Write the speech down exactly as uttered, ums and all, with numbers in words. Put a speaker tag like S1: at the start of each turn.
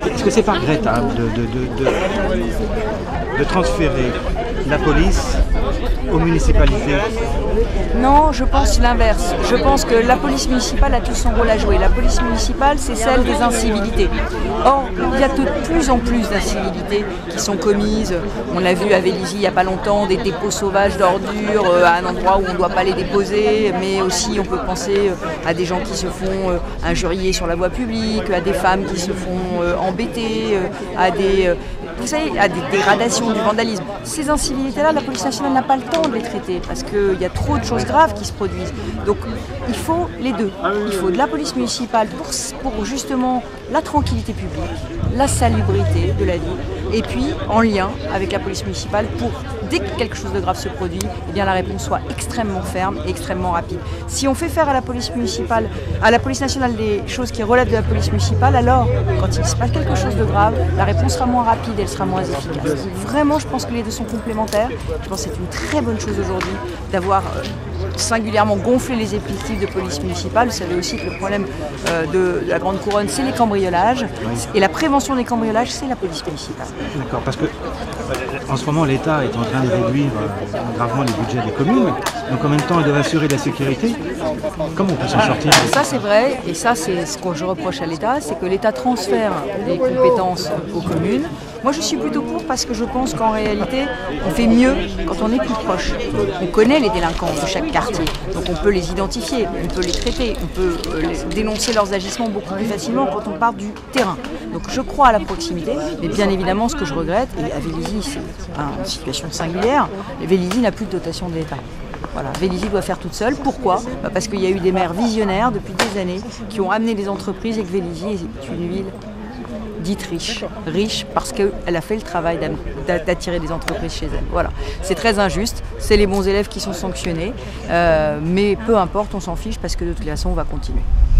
S1: Est-ce que c'est pas regrettable de, de, de, de, de transférer la police aux municipalités?
S2: Non, je pense l'inverse. Je pense que la police municipale a tout son rôle à jouer. La police municipale, c'est celle des incivilités. Or, il y a de plus en plus d'incivilités qui sont commises. On l'a vu à Vélizy il n'y a pas longtemps, des dépôts sauvages d'ordures à un endroit où on ne doit pas les déposer, mais aussi on peut penser à des gens qui se font injurier sur la voie publique, à des femmes qui se font embêter, à des, vous savez, à des dégradations, du vandalisme. Ces incivilités-là, la police nationale n'a pas le temps de les traiter parce qu'il y a trop de choses graves qui se produisent. Donc il faut les deux. Il faut de la police municipale pour, pour justement la tranquillité publique, la salubrité de la ville, et puis en lien avec la police municipale pour, dès que quelque chose de grave se produit, eh bien la réponse soit extrêmement ferme et extrêmement rapide. Si on fait faire à la police municipale, à la police nationale des choses qui relèvent de la police municipale, alors quand il se passe quelque chose de grave, la réponse sera moins rapide et elle sera moins efficace. Donc, vraiment, je pense que les deux sont complémentaires. Je pense que c'est une très bonne chose aujourd'hui d'avoir euh, singulièrement gonflé les effectifs de police municipale. Vous savez aussi que le problème euh, de, de la Grande Couronne, c'est les cambriolages. Oui. Et la prévention des cambriolages, c'est la police municipale.
S1: D'accord, parce que euh, en ce moment, l'État est en train de réduire euh, gravement les budgets des communes. Donc en même temps, il doit assurer la sécurité. Comment on peut s'en sortir?
S2: Ça, c'est vrai. Et ça, c'est ce que je reproche à l'État, c'est que l'État transfère des compétences aux communes. Moi, je suis plutôt pour parce que je pense qu'en réalité, on fait mieux quand on est plus proche. On connaît les délinquants de chaque quartier, donc on peut les identifier, on peut les traiter, on peut les dénoncer leurs agissements beaucoup plus facilement quand on part du terrain. Donc je crois à la proximité, mais bien évidemment, ce que je regrette, et à Vélizy, c'est une situation singulière, Vélizy n'a plus de dotation de l'État. Voilà, Vélizy doit faire toute seule. Pourquoi? Bah parce qu'il y a eu des maires visionnaires depuis des années qui ont amené des entreprises et que Vélizy est une ville dite riche, riche parce qu'elle a fait le travail d'attirer des entreprises chez elle. Voilà, c'est très injuste, c'est les bons élèves qui sont sanctionnés, euh, mais peu importe, on s'en fiche parce que de toute façon, on va continuer.